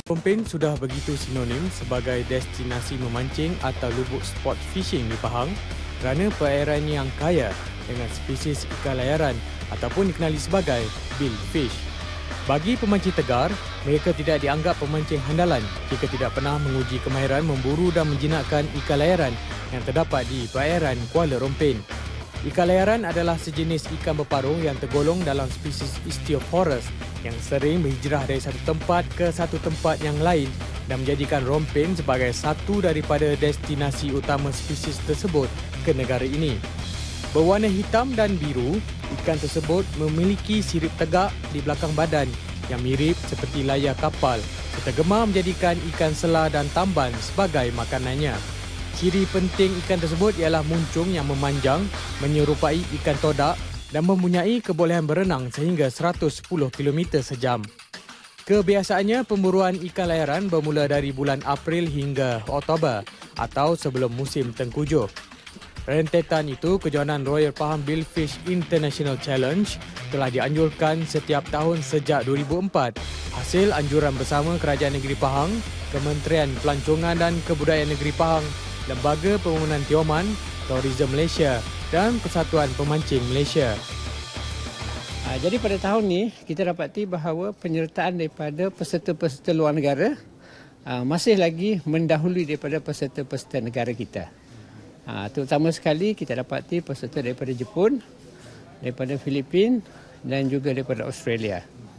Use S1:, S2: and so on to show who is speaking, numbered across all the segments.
S1: Rompin sudah begitu sinonim sebagai destinasi memancing atau lubuk sport fishing di Pahang kerana perairannya yang kaya dengan spesies ikan layaran ataupun dikenali sebagai billfish. Bagi pemancing tegar, mereka tidak dianggap pemancing handalan jika tidak pernah menguji kemahiran memburu dan menjinakkan ikan layaran yang terdapat di perairan Kuala Rompin. Ikan layaran adalah sejenis ikan berparung yang tergolong dalam spesies Istiophorus yang sering berhijrah dari satu tempat ke satu tempat yang lain dan menjadikan Rompin sebagai satu daripada destinasi utama spesies tersebut ke negara ini. Berwarna hitam dan biru, ikan tersebut memiliki sirip tegak di belakang badan yang mirip seperti layar kapal serta gemar menjadikan ikan selar dan tamban sebagai makanannya. Ciri penting ikan tersebut ialah muncung yang memanjang, menyerupai ikan todak dan mempunyai kebolehan berenang sehingga 110 km sejam. Kebiasaannya, pemburuan ikan layaran bermula dari bulan April hingga Oktober atau sebelum musim tengkujuh. Rentetan itu, kejohanan Royal Pahang Billfish International Challenge telah dianjurkan setiap tahun sejak 2004. Hasil anjuran bersama Kerajaan Negeri Pahang, Kementerian Pelancongan dan Kebudayaan Negeri Pahang, Lembaga Pembangunan Tioman, Tourism Malaysia dan Persatuan Pemancing Malaysia.
S2: Jadi pada tahun ini kita dapati bahawa penyertaan daripada peserta-peserta luar negara masih lagi mendahului daripada peserta-peserta negara kita. Terutama sekali kita dapati peserta daripada Jepun, daripada Filipina dan juga daripada Australia.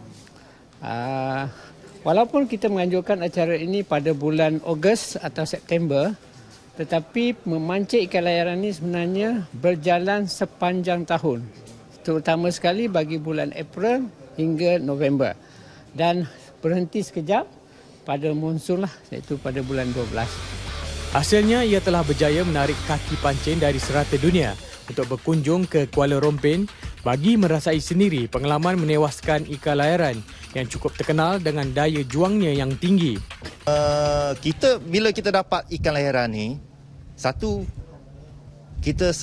S2: Walaupun kita menganjurkan acara ini pada bulan Ogos atau September, tetapi memancing ikan layaran ini sebenarnya berjalan sepanjang tahun. Terutama sekali bagi bulan April hingga November. Dan berhenti sekejap pada monsun lah, iaitu pada bulan 12.
S1: Hasilnya, ia telah berjaya menarik kaki pancing dari serata dunia untuk berkunjung ke Kuala Rompin bagi merasai sendiri pengalaman menewaskan ikan layaran yang cukup terkenal dengan daya juangnya yang tinggi.
S3: Bila kita dapat ikan layaran ni, satu, kita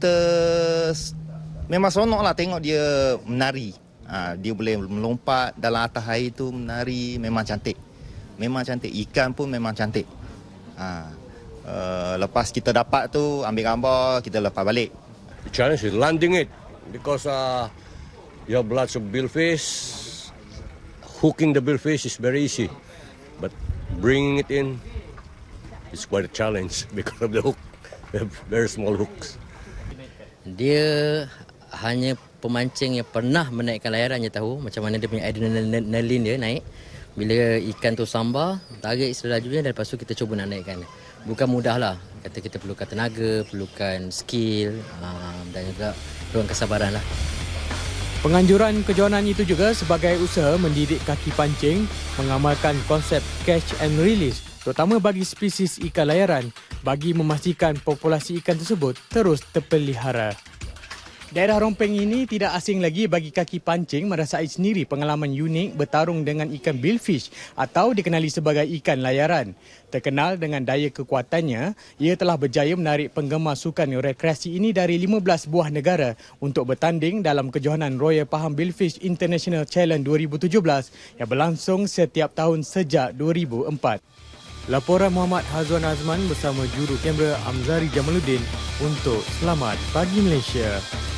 S3: memang seronoklah tengok dia menari. Dia boleh melompat dalam atas air tu menari, memang cantik. Memang cantik. Ikan pun memang cantik. Lepas kita dapat tu, ambil gambar, kita lepas balik.
S4: The challenge is landing it because you have lots of billfish. Hooking the billfish is very easy, but bringing it in is quite a challenge because of the hook. We have very small hooks.
S5: Dia hanya pemancing yang pernah menaikkan layaran je tahu macam mana dia punya adrenalin dia naik. Bila ikan tu sambar, tarik selajunya dan lepas tu kita cuba nak naikkan. Bukan mudah lah. Kata kita perlukan tenaga, perlukan skill dan juga perlukan kesabaran lah.
S1: Penganjuran kejohanan itu juga sebagai usaha mendidik kaki pancing, mengamalkan konsep catch and release, terutama bagi spesies ikan layaran, bagi memastikan populasi ikan tersebut terus terpelihara. Daerah Rompin ini tidak asing lagi bagi kaki pancing merasai sendiri pengalaman unik bertarung dengan ikan billfish atau dikenali sebagai ikan layaran. Terkenal dengan daya kekuatannya, ia telah berjaya menarik penggemar sukan rekreasi ini dari 15 buah negara untuk bertanding dalam kejohanan Royal Pahang Billfish International Challenge 2017 yang berlangsung setiap tahun sejak 2004. Laporan Muhammad Hazwan Azman bersama juru kamera Amzari Jamaluddin untuk Selamat Pagi Malaysia.